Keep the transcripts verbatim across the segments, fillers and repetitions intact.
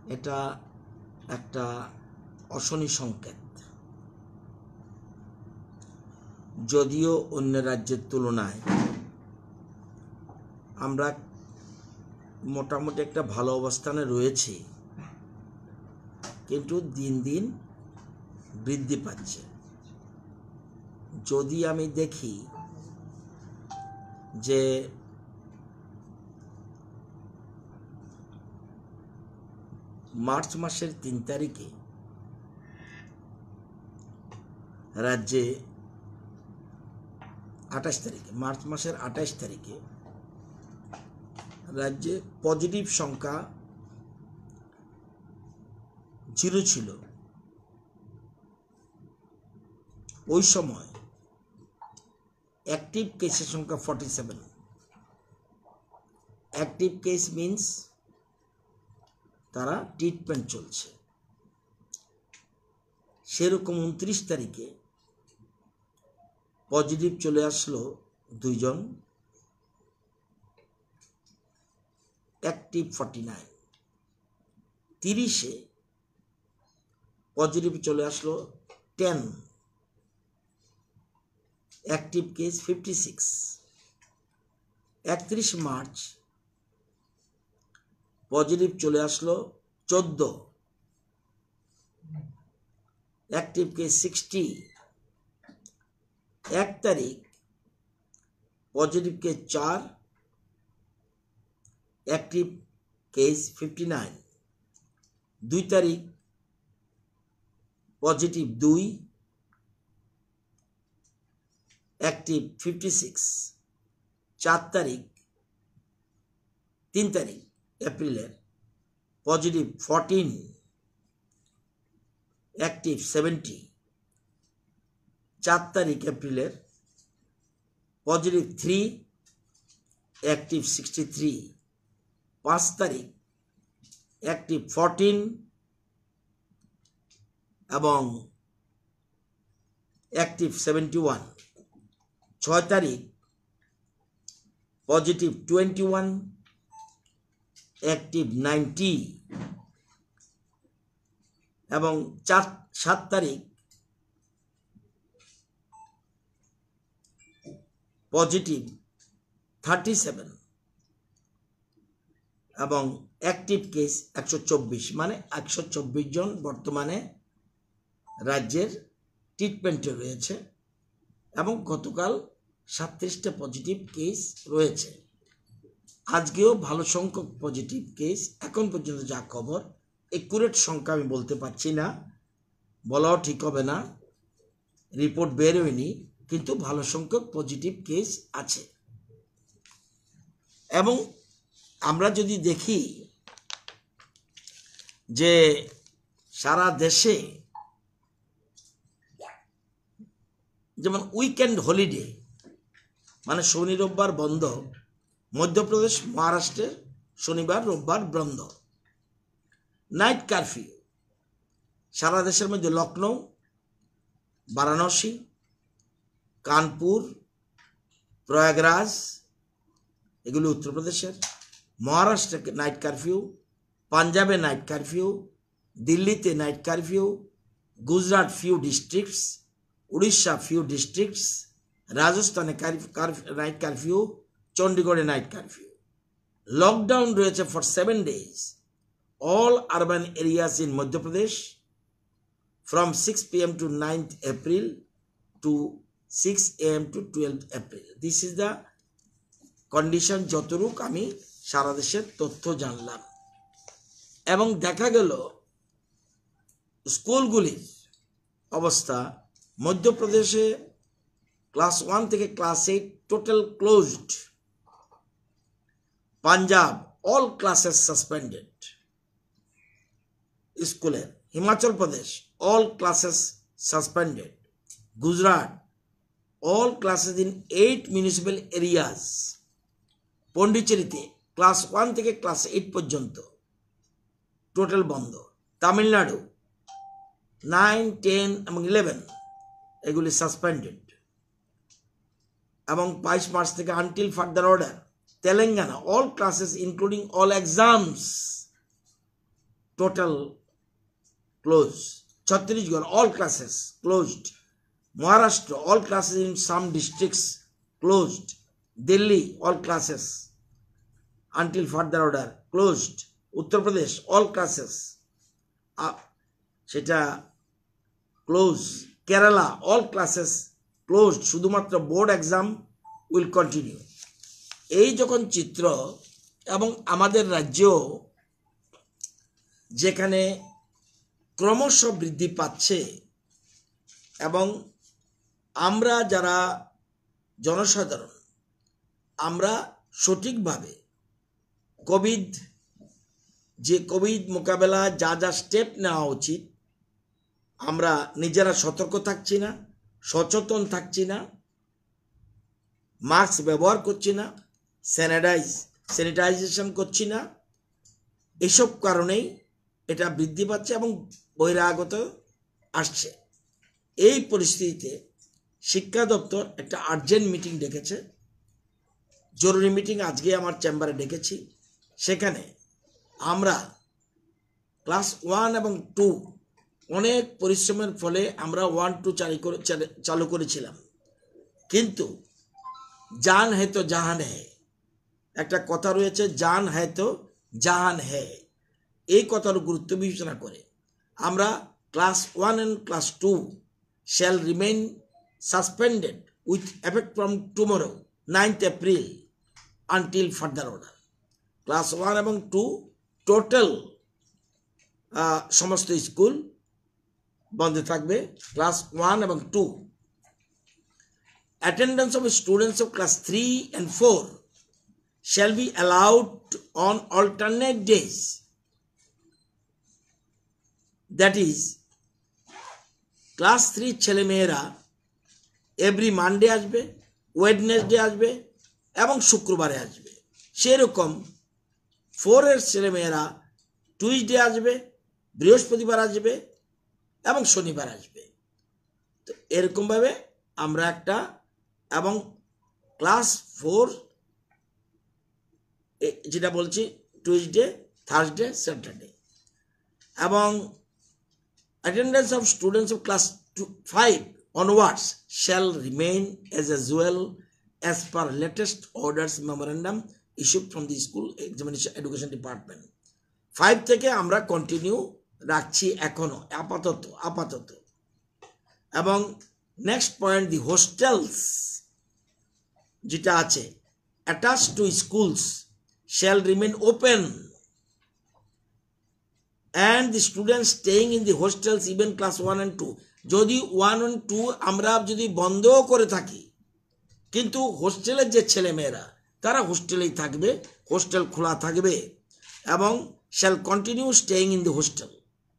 এটা একটা অশনি সংকেত। যদিও অন্য রাজ্যের তুলনায় আমরা মোটামুটি একটা ভালো অবস্থানে রয়েছি, কিন্তু দিন দিন বৃদ্ধি পাচ্ছে। যদি আমি দেখি যে মার্চ মাসের তিন তারিখে রাজ্যে আঠাশ তারিখে মার্চ মাসের আঠাশ তারিখে রাজ্যে পজিটিভ সংখ্যা জিরো ছিল, ওই সময় অ্যাক্টিভ কেসের সংখ্যা forty seven. Active case means তারা ট্রিটমেন্ট চলছে। সেরকম উনত্রিশ তারিখে পজিটিভ চলে আসলো দুইজন, অ্যাক্টিভ ফর্টি নাইন। তিরিশে পজিটিভ চলে আসলো ten, active case fifty six. একত্রিশ মার্চ পজিটিভ চলে আসলো চোদ্দ, অ্যাক্টিভ কেস সিক্সটি। এক তারিখ পজিটিভ কেস চার, অ্যাক্টিভ কেস ফিফটি নাইন। দুই তারিখ পজিটিভ দুই, অ্যাক্টিভ ফিফটি সিক্স। চার তারিখ তিন তারিখ এপ্রিলের পজিটিভ ফোরটিন, অ্যাক্টিভ সেভেন্টি। চার তারিখ এপ্রিলের positive three, active sixty three. পাঁচ তারিখ অ্যাক্টিভ ফোরটিন এবং অ্যাক্টিভ সেভেন্টি ওয়ান। ছয় তারিখ positive twenty one, active ninety এবং চার সাত তারিখ পজিটিভ থার্টি সেভেন এবং অ্যাক্টিভ কেস একশো চব্বিশ। মানে একশো চব্বিশ জন বর্তমানে রাজ্যের ট্রিটমেন্টে রয়েছে এবং গতকাল সাতত্রিশটা পজিটিভ কেস রয়েছে। আজকেও ভালো সংখ্যক পজিটিভ কেস, এখন পর্যন্ত যা খবর, একুরেট সংখ্যা আমি বলতে পারছি না, বলাও ঠিক হবে না, রিপোর্ট বের হয়নি, কিন্তু ভালো সংখ্যক পজিটিভ কেস আছে। এবং আমরা যদি দেখি যে সারা দেশে যেমন উইকেন্ড হলিডে মানে শনি রোববার বন্ধ, মধ্যপ্রদেশ মহারাষ্ট্রের শনিবার রোববার বন্ধ। নাইট কারফিউ সারা দেশের মধ্যে লখনৌ, বারাণসী, কানপুর, প্রয়াগরাজ, এগুলো উত্তরপ্রদেশের। মহারাষ্ট্রে নাইট কারফিউ, পাঞ্জাবে নাইট কারফিউ, দিল্লিতে night curfew, Gujarat few districts, Orissa few districts, রাজস্থানে নাইট কারফিউ, চণ্ডীগড়ে নাইট কারফিউ। লকডাউন রয়েছে for seven days all urban areas in Madhya Pradesh from six p m to ninth April to six a m to twelfth April. This is the condition যতটুক আমি সারা দেশের তথ্য জানলাম। এবং দেখা গেল স্কুলগুলির অবস্থা, মধ্যপ্রদেশে ক্লাস ওয়ান থেকে class eight total closed. Punjab all classes suspended স্কুলের। Himachal Pradesh all classes suspended. Gujarat all classes in eight municipal areas. পন্ডিচেরিতে ক্লাস ওয়ান থেকে ক্লাস এইট পর্যন্ত টোটাল বন্ধ। তামিলনাড়ু নাইন, টেন এবং ইলেভেন এগুলি সাসপেন্ডেড এবং বাইশ মার্চ থেকে until further order. Telangana all classes including all exams total closed. Chhattisgarh, all classes closed. Maharashtra, all classes in some districts closed. Delhi, all classes until further order closed. Uttar Pradesh, all classes uh, সেটা closed. Kerala, all classes closed. শুধুমাত্র board exam will continue. এই যখন চিত্র এবং আমাদের রাজ্য যেখানে ক্রমশ বৃদ্ধি পাচ্ছে এবং আমরা যারা জনসাধারণ আমরা সঠিকভাবে কোভিড যে কোভিড মোকাবেলা যা যা স্টেপ নেওয়া উচিত আমরা নিজেরা সতর্ক থাকছি না, সচেতন থাকছি না, মাস্ক ব্যবহার করছি না, স্যানিটাইজ স্যানিটাইজেশন করছি না, এসব কারণেই এটা বৃদ্ধি পাচ্ছে এবং বহিরাগত আসছে। এই পরিস্থিতিতে শিক্ষা দপ্তর একটা আর্জেন্ট মিটিং ডেকেছে, জরুরি মিটিং আজকে আমার চেম্বারে ডেকেছি। সেখানে আমরা ক্লাস ওয়ান এবং টু অনেক পরিশ্রমের ফলে আমরা ওয়ান টু চালু করে চালু করেছিলাম, কিন্তু জান হে তো জাহান হে, একটা কথা রয়েছে, জান হে তো জাহান হে, এই কথার গুরুত্ব বিবেচনা করে আমরা class one and class two shall remain suspended with effect from tomorrow ninth April until further order. Class one এবং টু টোটাল সমস্ত স্কুল বন্ধ থাকবে। ক্লাস ওয়ান এবং two attendance of students of class three and four shall be allowed on alternate days, that is class three ছেলে মেয়েরা every Monday আসবে, Wednesday আসবে এবং শুক্রবারে আসবে। সেরকম ফোরের ছেলে মেয়েরা টুইসডে আসবে, বৃহস্পতিবার আসবে এবং শনিবার আসবে। তো এরকমভাবে আমরা একটা, এবং ক্লাস ফোর যেটা বলছি টুইসডে, থার্সডে, স্যাটারডে, এবং attendance of students of class five onwards shall remain as usual as per latest orders memorandum issued from the school examination education department. Five থেকে আমরা কন্টিনিউ রাখছি এখনো আপাতত আপাতত এবং নেক্সট পয়েন্ট, দি হোস্টেলস যেটা আছে attach to schools shall remain open and the students staying in the hostels even class one and two, যদি one and two আমরা যদি বন্ধ করে থাকি কিন্তু হোস্টেলের যে ছেলে মেয়েরা তারা হোস্টেলেই থাকবে, হোস্টেল খোলা থাকবে এবং shall continue staying in the hostel.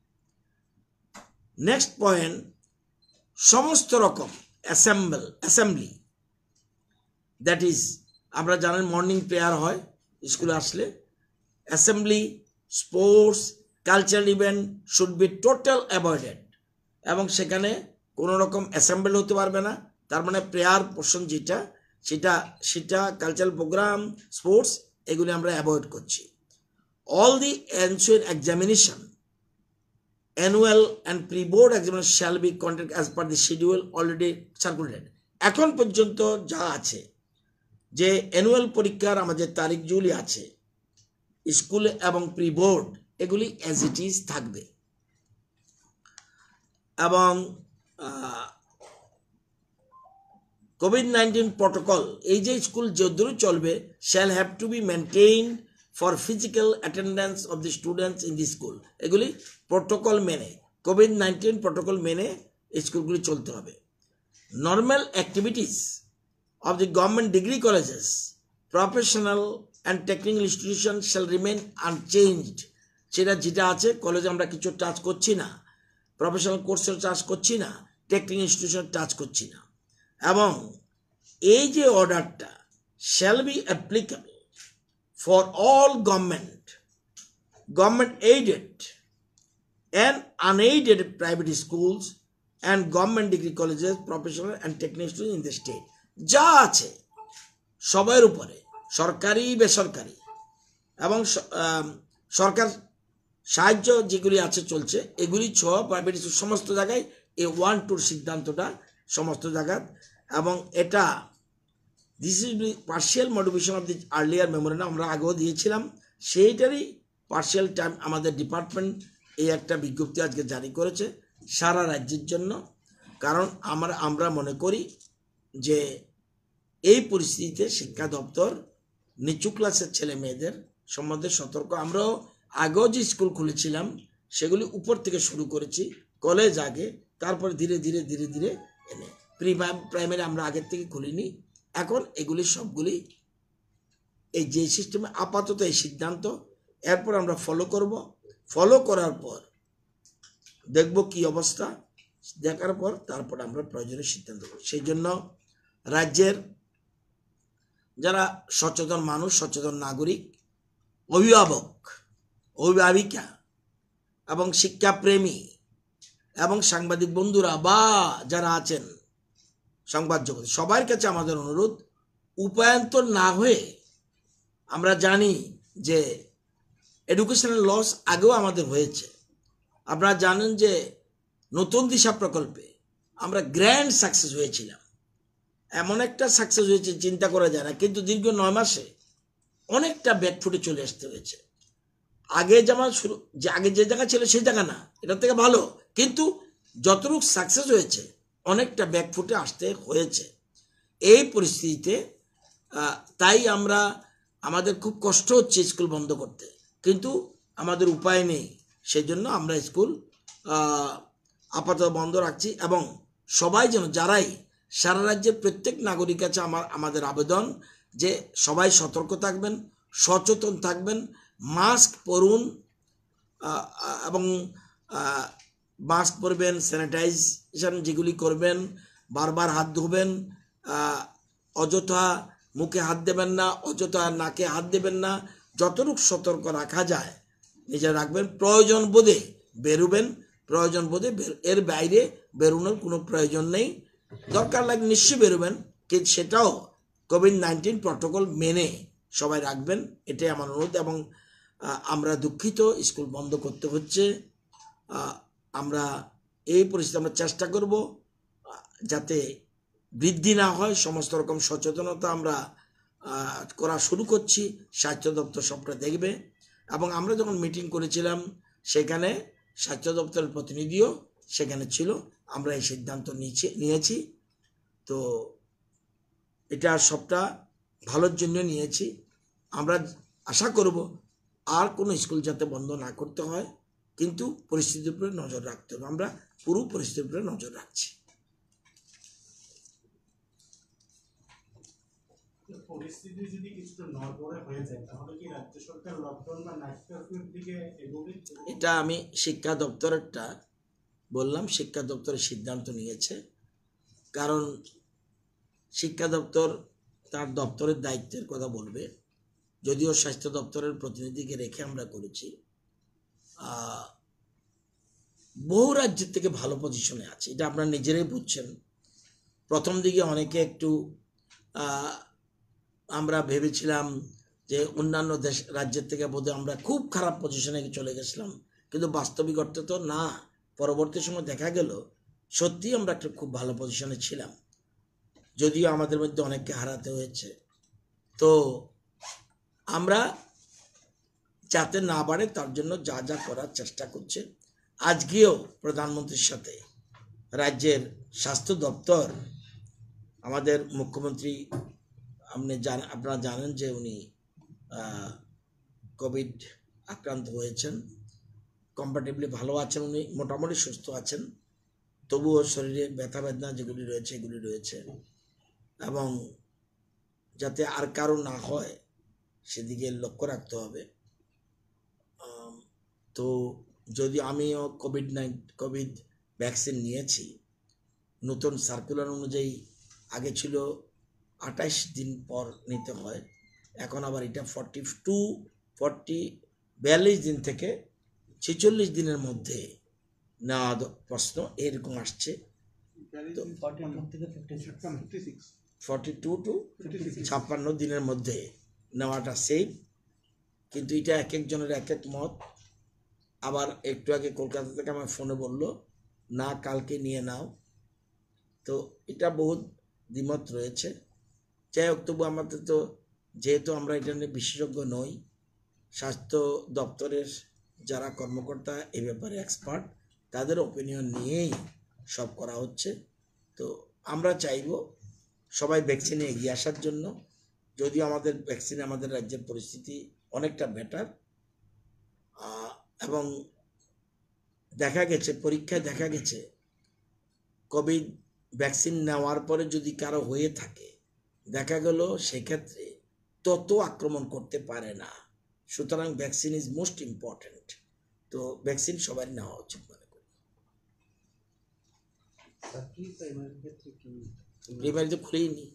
Next point, সমস্ত রকম অ্যাসেম্বল অ্যাসেম্বলি দ্যাট ইজ আমরা জানেন মর্নিং প্রেয়ার হয় স্কুলে আসলে, assembly, sports, cultural event should be total avoided, এবং সেখানে কোনো রকম অ্যাসেম্বল হতে পারবে না। তার মানে প্রেয়ার পোর্শন যেটা সেটা সেটা কালচারাল প্রোগ্রাম, স্পোর্টস এগুলি আমরা অ্যাভয়েড করছি। All the ensure examination annual and pre-board examination shall be conducted as per the schedule already circulated. এখন পর্যন্ত যা আছে যে অ্যানুয়াল পরীক্ষার আমাদের তারিখ যেগুলি আছে স্কুল এবং প্রি বোর্ড এগুলি অ্যাজ ইট ইজ থাকবে, এবং কোভিড নাইন্টিন প্রোটোকল এই যে স্কুল যদ্দূর চলবে shall have to be maintained for physical attendance of the students in the school. এগুলি প্রোটোকল মেনে, কোভিড নাইন্টিন প্রোটোকল মেনে স্কুলগুলি চলতে হবে। Normal activities of the government degree colleges, professional and technical institution shall remain unchanged. সেটা যেটা আছে কলেজে আমরা কিছু টাচ করছি না, প্রফেশনাল কোর্সের টাচ করছি না, টেকনিক্যাল ইনস্টিটিউশন টাচ করছি না, এবং এই যে অর্ডারটা shall be applicable for all government, government aided and unaided private schools and government degree colleges, professional and technical schools in the state. যা আছে সবার উপরে সরকারি বেসরকারি এবং সরকার সাহায্য যেগুলি আছে চলছে এগুলি ছ প্রাইভেট স্কুল সমস্ত জায়গায় এই ওয়ান টুর সিদ্ধান্তটা সমস্ত জায়গায়, এবং এটা this is partial modification of the earlier memorandum আমরা আগেও দিয়েছিলাম, সেইটারই পার্শিয়াল টাইম আমাদের ডিপার্টমেন্ট এই একটা বিজ্ঞপ্তি আজকে জারি করেছে সারা রাজ্যের জন্য। কারণ আমরা আমরা মনে করি যে এই পরিস্থিতিতে শিক্ষা দপ্তর নিচু ক্লাসের ছেলে মেয়েদের সম্বন্ধে সতর্ক। আমরাও আগেও যে স্কুল খুলেছিলাম সেগুলি উপর থেকে শুরু করেছি, কলেজ আগে, তারপরে ধীরে ধীরে ধীরে ধীরে এনে প্রি প্রাইমারি আমরা আগের থেকে খুলিনি। এখন এগুলি সবগুলি এই যে সিস্টেমে আপাতত এই সিদ্ধান্ত, এরপর আমরা ফলো করব, ফলো করার পর দেখব কি অবস্থা, দেখার পর তারপর আমরা প্রয়োজনীয় সিদ্ধান্ত করব। সেই জন্য রাজ্যের যারা সচেতন মানুষ, সচেতন নাগরিক, অভিভাবক, অভিভাবিকা এবং শিক্ষাপ্রেমী এবং সাংবাদিক বন্ধুরা বা যারা আছেন সংবাদ জগতে, সবার কাছে আমাদের অনুরোধ, উপায়ন্তর না হয়ে আমরা জানি যে এডুকেশনাল লস আগেও আমাদের হয়েছে। আপনারা জানেন যে নতুন দিশা প্রকল্পে আমরা গ্র্যান্ড সাকসেস হয়েছিলাম, এমন একটা সাকসেস হয়েছে চিন্তা করা যায় না, কিন্তু দীর্ঘ নয় মাসে অনেকটা ব্যাকফুটে চলে আসতে হয়েছে। আগে যেমন শুরু যে আগে যে জায়গা ছিল সেই জায়গা না, এটার থেকে ভালো, কিন্তু যতটুকু সাকসেস হয়েছে অনেকটা ব্যাকফুটে আসতে হয়েছে। এই পরিস্থিতিতে তাই আমরা আমাদের খুব কষ্ট হচ্ছে স্কুল বন্ধ করতে, কিন্তু আমাদের উপায় নেই। সেই জন্য আমরা স্কুল আপাতত বন্ধ রাখছি, এবং সবাই যেন, যারাই সারা রাজ্যের প্রত্যেক নাগরিক কাছে আমার আমাদের আবেদন যে সবাই সতর্ক থাকবেন, সচেতন থাকবেন, মাস্ক পরুন এবং মাস্ক পরবেন, স্যানিটাইজেশন যেগুলি করবেন, বারবার হাত ধোবেন, অযথা মুখে হাত দেবেন না, অযথা নাকে হাত দেবেন না, যতটুকু সতর্ক রাখা যায় নিজে রাখবেন। প্রয়োজন বোধে বেরোবেন, প্রয়োজন বোধে এর বাইরে বেরোনোর কোনো প্রয়োজন নেই। দরকার লাগে নিশ্চয়ই বেরোবেন, কিন্তু সেটাও কোভিড নাইন্টিন প্রটোকল মেনে সবাই রাখবেন, এটাই আমার অনুরোধ। এবং আমরা দুঃখিত স্কুল বন্ধ করতে হচ্ছে। আমরা এই পরিস্থিতি আমরা চেষ্টা করব যাতে বৃদ্ধি না হয়, সমস্ত রকম সচেতনতা আমরা করা শুরু করছি, স্বাস্থ্য দপ্তর সবটা দেখবে। এবং আমরা যখন মিটিং করেছিলাম সেখানে স্বাস্থ্য দপ্তরের প্রতিনিধিও সেখানে ছিল, আমরা এই সিদ্ধান্ত নিয়েছি নিয়েছি তো এটা সবটা ভালোর জন্য নিয়েছি। আমরা আশা করব আর কোনো স্কুল যাতে বন্ধ না করতে হয়, কিন্তু পরিস্থিতির উপরে নজর রাখতে হবে। আমরা পুরো পরিস্থিতির উপরে নজর রাখছি। পরিস্থিতি যদি কিছুটা নড়বড়ে হয়ে যায় তাহলে কি রাজ্য সরকার লকডাউন বা নাইট কারফিউর দিকে এগোবে? এটা আমি শিক্ষা দপ্তরেরটা বললাম, শিক্ষা দপ্তরের সিদ্ধান্ত নিয়েছে। কারণ শিক্ষা দপ্তর তার দপ্তরের দায়িত্বের কথা বলবে, যদিও স্বাস্থ্য দপ্তরের প্রতিনিধিকে রেখে আমরা করেছি। বহু রাজ্যের থেকে ভালো পজিশনে আছে, এটা আপনারা নিজেরাই বুঝছেন। প্রথম দিকে অনেকে একটু আমরা ভেবেছিলাম যে অন্যান্য দেশ রাজ্যের থেকে বোধহয় আমরা খুব খারাপ পজিশনে চলে গেছিলাম, কিন্তু বাস্তবিক অর্থে তো না। পরবর্তী সময় দেখা গেল সত্যি আমরা একটা খুব ভালো পজিশনে ছিলাম, যদিও আমাদের মধ্যে অনেককে হারাতে হয়েছে। তো আমরা যাতে না বাড়ে তার জন্য যা যা করার চেষ্টা করছে। আজকেও প্রধানমন্ত্রীর সাথে রাজ্যের স্বাস্থ্য দপ্তর, আমাদের মুখ্যমন্ত্রী, আপনি জান আপনারা জানেন যে উনি কোভিড আক্রান্ত হয়েছেন, কম্পারেটিভলি ভালো আছেন, উনি মোটামুটি সুস্থ আছেন, তবুও শরীরে ব্যথা বেদনা যেগুলি রয়েছে এগুলি রয়েছে, এবং যাতে আর কারো না হয় সেদিকে লক্ষ্য রাখতে হবে। তো যদি আমিও কোভিড নাইন কোভিড ভ্যাকসিন নিয়েছি, নতুন সার্কুলার অনুযায়ী আগে ছিল আঠাইশ দিন পর নিতে হয়, এখন আবার এটা ফর্টি টু ফর্টি বিয়াল্লিশ দিন থেকে ছেচল্লিশ দিনের মধ্যে নেওয়া প্রশ্ন এরকম আসছে। ফর্টি টু টু ছাপ্পান্ন দিনের মধ্যে নেওয়াটা সেফ, কিন্তু এটা এক একজনের এক এক মত। আবার একটু আগে কলকাতা থেকে আমার ফোনে বললো না কালকে নিয়ে নাও। তো এটা বহুত দ্বিমত রয়েছে। যাই হোক, তবু আমাদের তো যেহেতু আমরা এটা নিয়ে বিশেষজ্ঞ নই, স্বাস্থ্য দপ্তরের যারা কর্মকর্তা এ ব্যাপারে এক্সপার্ট, তাদের ওপিনিয়ন নিয়েই সব করা হচ্ছে। তো আমরা চাইব সবাই ভ্যাকসিনে এগিয়ে আসার জন্য। যদিও আমাদের ভ্যাকসিনে আমাদের রাজ্যের পরিস্থিতি অনেকটা বেটার, এবং দেখা গেছে পরীক্ষায় দেখা গেছে কোভিড ভ্যাকসিন নেওয়ার পরে যদি কারো হয়ে থাকে, দেখা গেল সেক্ষেত্রে তত আক্রমণ করতে পারে না। সুতরাং ভ্যাকসিন ইজ মোস্ট ইম্পর্টেন্ট। তো ভ্যাকসিন সবাই নেওয়া উচিত মনে করি। প্রাইমারি তো খুলেই নি,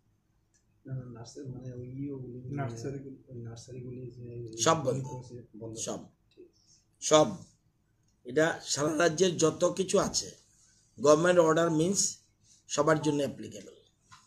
সব বন্ধ, সব সব এটা সারা রাজ্যের যত কিছু আছে গভর্নমেন্ট অর্ডার মিন্স সবার জন্য অ্যাপ্লিকেবল।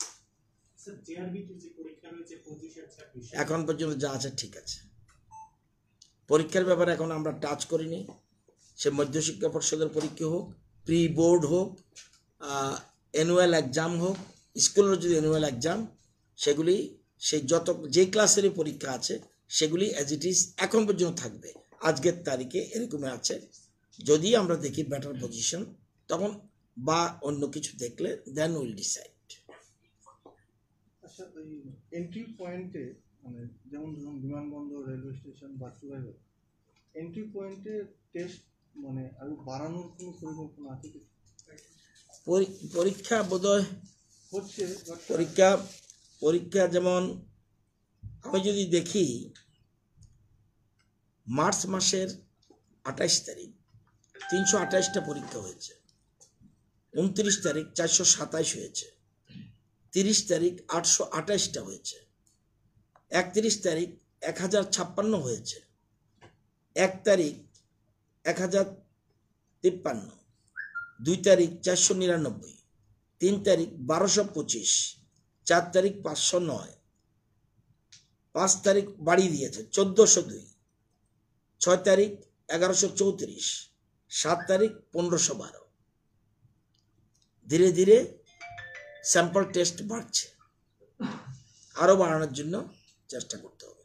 এখন পর্যন্ত যা আছে ঠিক আছে। পরীক্ষার ব্যাপারে এখন আমরা টাচ করিনি। সে মধ্যশিক্ষা পর্ষদের পরীক্ষা হোক, প্রি বোর্ড হোক, অ্যানুয়াল এক্সাম হোক, স্কুলের যদি অ্যানুয়াল এক্সাম, সেগুলি সেই যত যে ক্লাসেরই পরীক্ষা আছে সেগুলি অ্যাজ ইট ইজ এখন পর্যন্ত থাকবে। আজকের তারিখে এরকমই আছে। যদি আমরা দেখি বেটার পজিশন তখন বা অন্য কিছু দেখলে দেন উইল ডিসাইড। আচ্ছা, ওই এন্ট্রি পয়েন্টে মানে যেমন ধরুন বিমানবন্দর, railway station, bus driver, entry পয়েন্টে টেস্ট মানে আরো বাড়ানোর কোনো পরিকল্পনা আছে কি? পরীক্ষা বোধহয় হচ্ছে, পরীক্ষা পরীক্ষা যেমন আমি যদি দেখি মার্চ মাসের আঠাইশ তারিখ তিনশো আঠাইশটা পরীক্ষা হয়েছে, উনত্রিশ তারিখ চারশো সাতাইশ হয়েছে, তিরিশ তারিখ আটশো আঠাইশটা হয়েছে, একত্রিশ তারিখ এক হাজার ছাপ্পান্ন হয়েছে, এক তারিখ এক হাজার তিপ্পান্ন, দুই তারিখ চারশো নিরানব্বই, তিন তারিখ বারোশো পঁচিশ, চার তারিখ পাঁচশো নয়, পাঁচ তারিখ বাড়িয়ে দিয়েছে চোদ্দোশো দুই, ছয় তারিখ এগারোশো চৌত্রিশ, সাত তারিখ পনেরোশো বারো। ধীরে ধীরে স্যাম্পল টেস্ট বাড়ছে, আরও বাড়ানোর জন্য চেষ্টা করতে হবে।